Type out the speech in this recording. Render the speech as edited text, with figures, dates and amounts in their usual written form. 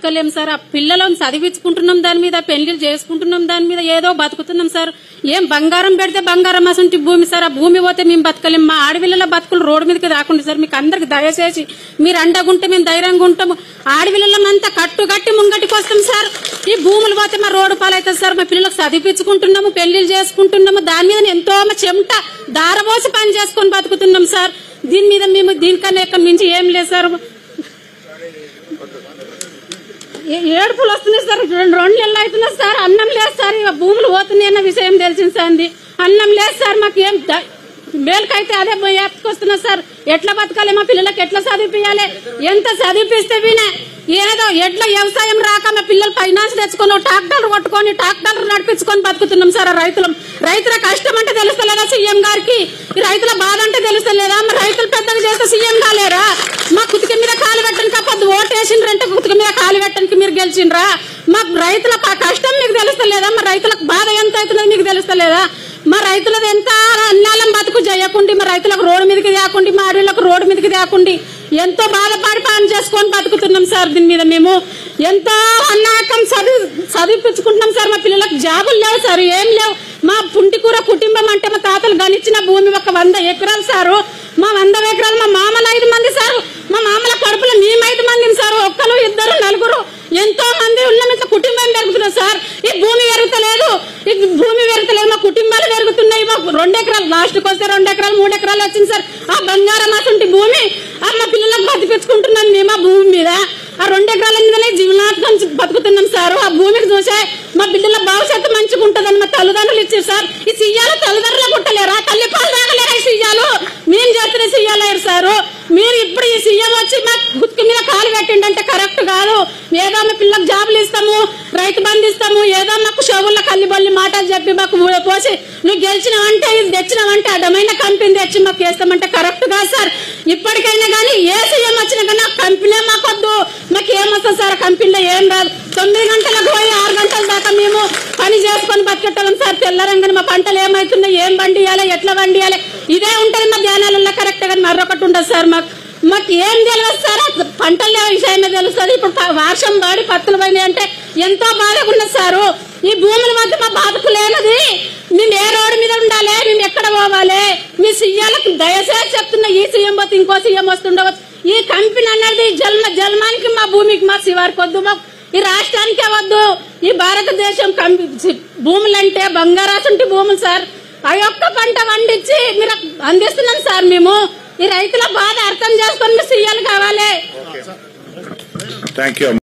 బతకలేం sir. ఆ పిల్లలను చదివించుకుంటున్నాం, దాని మీద పెళ్లిళ్ళు చేసుకుంటున్నాం, దాని మీద ఏదో బతుకుతున్నాం సార్. ఏం బంగారం పెడితే బంగారం అసంటి భూమి సార్. ఆ భూమి పోతే మేము బతకలేం. మా ఆడపిల్లల బతుకులు రోడ్డు మీదకి రాకుండా సార్ మీకు అందరికి దయచేసి మీరు అండగుంటే మేము ధైర్యంగా ఉంటాము. ఆడపిల్లలంతా కట్టి ముంగటికి వస్తాం సార్. ఈ భూములు పోతే మా రోడ్డు పాలవుతుంది సార్. మా పిల్లలకు చదివించుకుంటున్నాము, పెళ్లిళ్ళు చేసుకుంటున్నాము, దాని మీద ఎంతో చెమట దారబోసి పని చేసుకుని బతుకుతున్నాం సార్. దీని మీద మేము దీనికన్నా ఎక్కడి నుంచి ఏం లేదు సార్. ఏడుపులు వస్తున్నాయి సార్. 2 నెలలు అవుతున్నాయి సార్. అన్నం లేదు సార్. భూములు పోతున్నాయి అన్న విషయం తెలిసింది సార్. అన్నం లేదు సార్. మాకు ఏం మేలుకైతే అదే ఎత్తుకొస్తున్నా సార్. ఎట్లా బతకాలి, మా పిల్లలకు ఎట్లా చదివిపియాలి, ఎంత చదివిపిస్తే వినే ఏదో ఎట్లా వ్యవసాయం రాక మా పిల్లలు ఫైనాన్స్ తెచ్చుకొని ట్రాక్టర్లు కొట్టుకొని ట్రాక్టర్లు నడిపించుకొని బతుకుతున్నాం సార్. రైతుల కష్టం అంటే తెలుస్తలేదా సీఎం గారికి? ఈ రైతుల బాధ అంటే తెలుస్తలేదా? మరి రైతులు పెద్దగా చేస్తే సీఎం కాలేరా? మా కుతిక మీద కాలు పెట్టడానికి పొద్దు ఓటేసిండ్రంటే కుతిక మీద కాలు పెట్టడానికి మీరు గెలిచిండ్రా? మాకు రైతుల కష్టం మీకు తెలుస్తలేదా? మరి రైతులకు బాధ ఎంత అవుతుందో మీకు తెలుస్తలేదా? మా రైతులది ఎంత అన్నాలం బతుకు చేయకుండా, మా రైతులకు రోడ్డు మీదకి తేకుండా, మా అడవులకు రోడ్డు మీదకి తేకుండా ఎంతో బాధపడి పని చేసుకొని బతుకుతున్నాం సార్. దీని మీద మేము ఎంతో అన్నాకం చదివిపించుకుంటున్నాం సార్. మా పిల్లలకు జాబులు లేవు సార్, ఏం లేవు. మా పుంటికూర కుటుంబం అంటే మా తాతలు గణించిన భూమి ఒక 100 ఎకరాలు సారు. మా 100 ఎకరాలు మా మామలు 5 మంది సార్. మా మామల కడుపులో మేము 5 మందిని సార్. ఒక్కరు, 2, 4 ఎంతో మంది ఉన్న ఇట్లా కుటుంబం పెరుగుతున్నారు సార్. ఈ భూమి పెరుగుతలేదు, మా కుటుంబాలు పెరుగుతున్నాయి. మాకు 2 ఎకరాలు లాస్ట్కి వస్తే 2 ఎకరాలు 3 ఎకరాలు వచ్చింది సార్. ఆ బంగారం అసంటి భూమి మా పిల్లలకు బతికించుకుంటున్నాం మేము. ఆ భూమి మీద ఆ 2 ఎకరాల మీదనే జీవనార్థం బతుకుతున్నాం సార్. ఆ భూమికి చూసే మా బిడ్డల భవిష్యత్తు మంచిగా ఉంటుందని మా తల్లిదండ్రులు ఇచ్చారు సార్. ఈ సీయాలు తల్లిదండ్రులకు పుట్టలేరా? తల్లి పాలు తాగలేరా? ఈ సీయాలు మేము చేస్తున్న సీయాలేరు సార్. మీరు ఇప్పుడు ఈ సీఎం వచ్చి మా గుత్తి మీద కాలు పెట్టిండంటే కరెక్ట్ కాదు. ఏదో మా పిల్లలకు జాబులు ఇస్తాము, రైతు బంధు ఇస్తాము, ఏదో మాకు షోవుల్లో కల్లిబల్లి మాటలు చెప్పి మాకు పోసి నువ్వు గెలిచినావంటే ఇది తెచ్చినావంటే అడ్డమైన కంపెనీ తెచ్చి మాకు వేస్తామంటే కరెక్ట్ కాదు సార్. ఇప్పటికైనా కానీ ఏ సీఎం వచ్చినా కానీ ఆ కంపెనీ మాకొద్దు. మాకు ఏమొస్తుంది సార్? ఆ కంపెనీలో ఏం రాదు. 9 గంటలకు పోయి 6 గంటల దాకా మేము పని చేసుకొని బతికెట్టాం సార్. తెల్లరంగానే మా పంటలు ఏమవుతున్నాయి, ఏం వండియాలి, ఎట్లా వండియాలి, ఇదే ఉంటుంది మా ధ్యానాలలో కరెక్ట్ గా. మరొకటి ఉండదు సార్. మాకు ఏం తెలియదు సార్. పంటల విషయమే తెలుస్తుంది. ఇప్పుడు వర్షం పడి పత్తులు పోయినాయి అంటే ఎంతో బాధగా ఉన్నది సారు. ఈ భూముల మధ్య మా బాధకు లేనది. మేము ఏ రోడ్డు మీద ఉండాలి, మేము ఎక్కడ పోవాలి? మీ సీఎంలకు దయచేసి చెప్తున్నా, ఈ సీఎం పోతే ఇంకో సీఎం వస్తుండవచ్చు. ఈ కంపెనీ అనేది జన్మానికి మా భూమికి మా శివారికి వద్దు, మాకు ఈ రాష్ట్రానికే వద్దు. ఈ భారతదేశం భూములంటే బంగారాసుంటి భూములు సార్. ఆ ఒక్క పంట పండించి మీరు అందిస్తున్నాం సార్. మేము ఈ రైతుల బాధ అర్థం చేసుకొని మీ సీఎంలు కావాలి.